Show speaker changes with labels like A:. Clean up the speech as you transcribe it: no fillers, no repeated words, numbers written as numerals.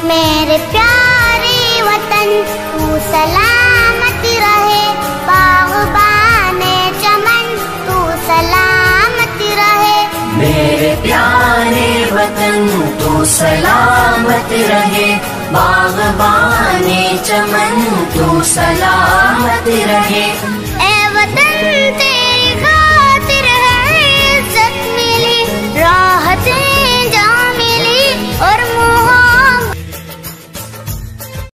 A: मेरे प्यारे वतन तू सलामत रहे, बाग़बाने चमन तू सलामत रहे।
B: मेरे प्यारे वतन तू सलामत रहे, बाग़बाने चमन तू सलामत रहे।